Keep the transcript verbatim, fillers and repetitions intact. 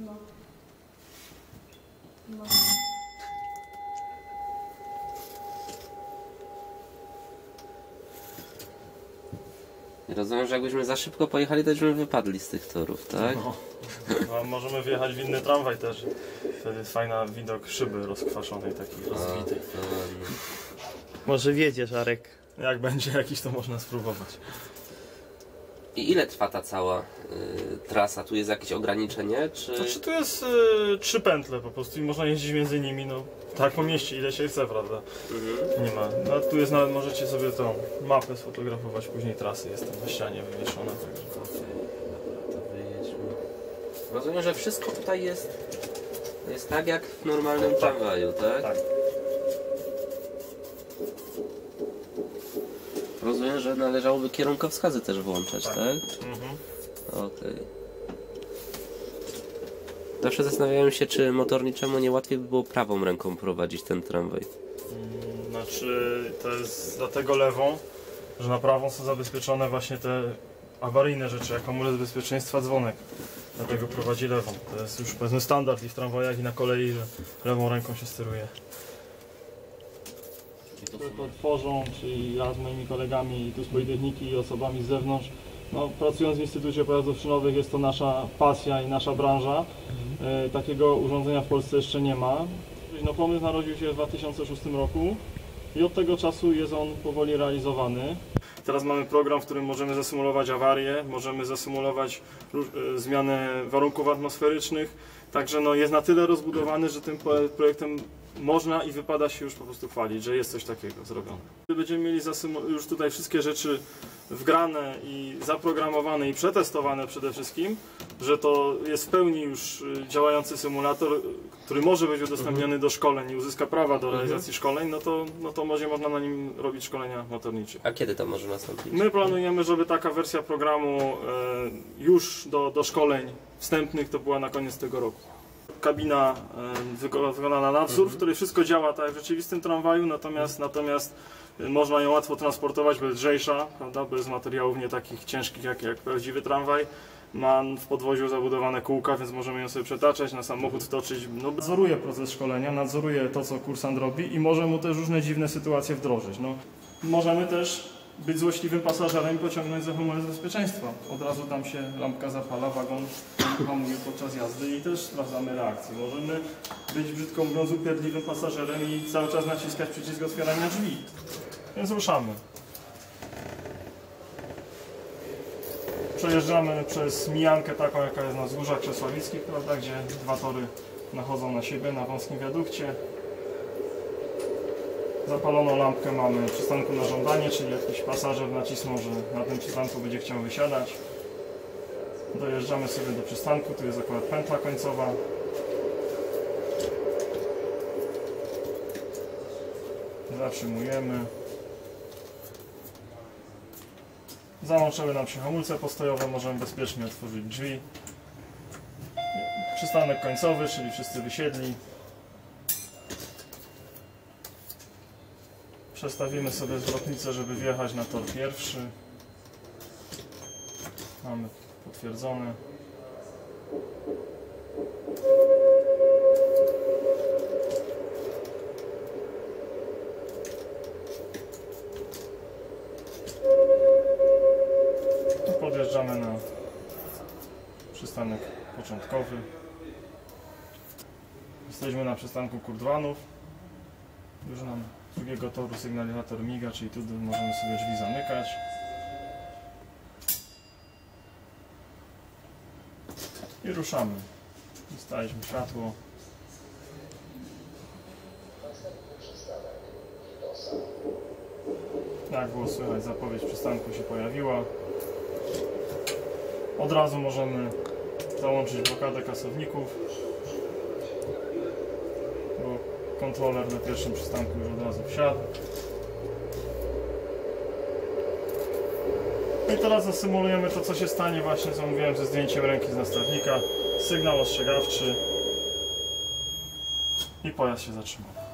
No. No. Rozumiem, że jakbyśmy za szybko pojechali, to byśmy wypadli z tych torów, tak? No. A możemy wjechać w inny tramwaj też. Wtedy jest fajny widok szyby rozkwaszonej, takiej rozbitej. Może wiedziesz, Arek. Jak będzie jakiś, to można spróbować. I ile trwa ta cała y, trasa? Tu jest jakieś ograniczenie, czy... Znaczy tu jest y, trzy pętle po prostu i można jeździć między nimi, no tak po mieście, ile się chce, prawda? Mhm. Nie ma. No tu jest nawet, możecie sobie tą mapę sfotografować, później trasy jest tam na ścianie wywieszona, także... To wyjedźmy. Rozumiem, że wszystko tutaj jest, jest tak jak w normalnym tak. tramwaju, tak? Tak. Rozumiem, że należałoby kierunkowskazy też włączać, tak? tak? Mhm. Okej. Okay. Zawsze zastanawiałem się, czy motorniczemu nie łatwiej by było prawą ręką prowadzić ten tramwaj. Hmm, znaczy, to jest dlatego lewą, że na prawą są zabezpieczone właśnie te awaryjne rzeczy, jak amulet bezpieczeństwa, dzwonek. Dlatego prowadzi lewą. To jest już powiedzmy standard i w tramwajach, i na kolei, że lewą ręką się steruje. To tworzą, czyli ja z moimi kolegami tu z Politechniki i osobami z zewnątrz. No, pracując w Instytucie Pojazdów Szynowych jest to nasza pasja i nasza branża. Mhm. E, takiego urządzenia w Polsce jeszcze nie ma. No, pomysł narodził się w dwa tysiące szóstym roku i od tego czasu jest on powoli realizowany. Teraz mamy program, w którym możemy zasymulować awarię, możemy zasymulować e, zmianę warunków atmosferycznych. Także no, jest na tyle rozbudowany, że tym projektem można i wypada się już po prostu chwalić, że jest coś takiego zrobione. Będziemy mieli już tutaj wszystkie rzeczy wgrane i zaprogramowane i przetestowane przede wszystkim, że to jest w pełni już działający symulator, który może być udostępniony mhm. do szkoleń i uzyska prawa do realizacji mhm. szkoleń, no to, no to będzie można na nim robić szkolenia motornicze. A kiedy to może nastąpić? My planujemy, żeby taka wersja programu e, już do, do szkoleń wstępnych to była na koniec tego roku. Kabina e, wykonana na wzór, mhm. w której wszystko działa tak jak w rzeczywistym tramwaju, natomiast, natomiast można ją łatwo transportować, bo jest lżejsza, prawda, bez materiałów nie takich ciężkich jak, jak prawdziwy tramwaj. Ma w podwoziu zabudowane kółka, więc możemy ją sobie przetaczać, na samochód wtoczyć. No, nadzoruje proces szkolenia, nadzoruje to, co kursant robi i może mu też różne dziwne sytuacje wdrożyć. No, możemy też być złośliwym pasażerem i pociągnąć za hamulec bezpieczeństwa. Od razu tam się lampka zapala, wagon hamuje podczas jazdy i też sprawdzamy reakcję. Możemy być, brzydko mówiąc, upierdliwym pasażerem i cały czas naciskać przycisk otwierania drzwi. Więc ruszamy. Przejeżdżamy przez mijankę taką, jaka jest na wzgórzach krzesławickich, prawda, gdzie dwa tory nachodzą na siebie na wąskim wiadukcie. Zapaloną lampkę mamy w przystanku na żądanie, czyli jakiś pasażer nacisnął, że na tym przystanku będzie chciał wysiadać. Dojeżdżamy sobie do przystanku, tu jest akurat pętla końcowa. Zatrzymujemy. Załączyły nam się hamulce postojowe, możemy bezpiecznie otworzyć drzwi. Przystanek końcowy, czyli wszyscy wysiedli. Przestawimy sobie zwrotnicę, żeby wjechać na tor pierwszy. Mamy potwierdzone. Podjeżdżamy na przystanek początkowy. Jesteśmy na przystanku Kurdwanów. Już nam z drugiego toru sygnalizator miga, czyli tu możemy sobie drzwi zamykać. I ruszamy. Dostaliśmy światło. Jak było słychać, zapowiedź przystanku się pojawiła. Od razu możemy załączyć blokadę kasowników, bo kontroler na pierwszym przystanku już od razu wsiadł. I teraz zasymulujemy to, co się stanie właśnie, co mówiłem, ze zdjęciem ręki z nastawnika. Sygnał ostrzegawczy i pojazd się zatrzymał.